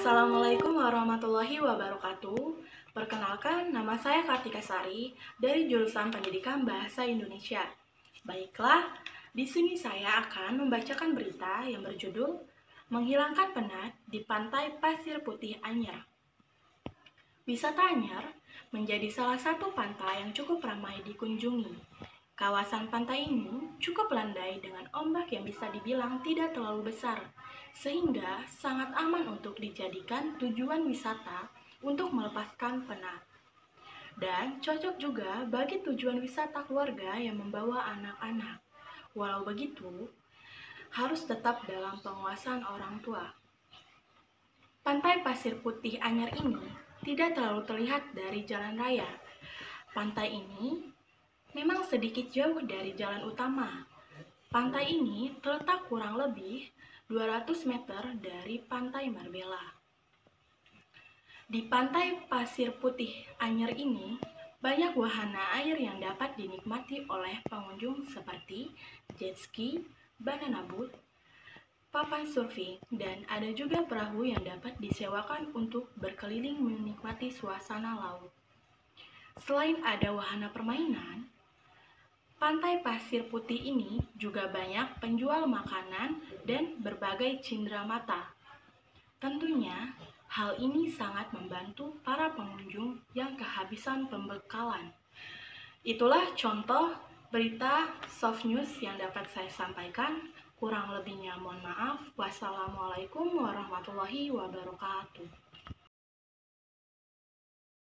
Assalamualaikum warahmatullahi wabarakatuh. Perkenalkan, nama saya Kartika Sari dari jurusan Pendidikan Bahasa Indonesia. Baiklah, di sini saya akan membacakan berita yang berjudul Menghilangkan Penat di Pantai Pasir Putih Anyer. Wisata Anyer menjadi salah satu pantai yang cukup ramai dikunjungi. Kawasan pantai ini cukup landai dengan ombak yang bisa dibilang tidak terlalu besar, sehingga sangat aman untuk dijadikan tujuan wisata untuk melepaskan penat. Dan cocok juga bagi tujuan wisata keluarga yang membawa anak-anak. Walau begitu, harus tetap dalam penguasaan orang tua. Pantai Pasir Putih Anyer ini tidak terlalu terlihat dari jalan raya. Pantai ini memang sedikit jauh dari jalan utama. Pantai ini terletak kurang lebih 200 meter dari Pantai Marbella. Di Pantai Pasir Putih Anyer ini, banyak wahana air yang dapat dinikmati oleh pengunjung seperti jet ski, banana boat, papan surfing, dan ada juga perahu yang dapat disewakan untuk berkeliling menikmati suasana laut. Selain ada wahana permainan, Pantai Pasir Putih ini juga banyak penjual makanan dan berbagai cindera mata. Tentunya, hal ini sangat membantu para pengunjung yang kehabisan pembekalan. Itulah contoh berita soft news yang dapat saya sampaikan. Kurang lebihnya mohon maaf. Wassalamualaikum warahmatullahi wabarakatuh.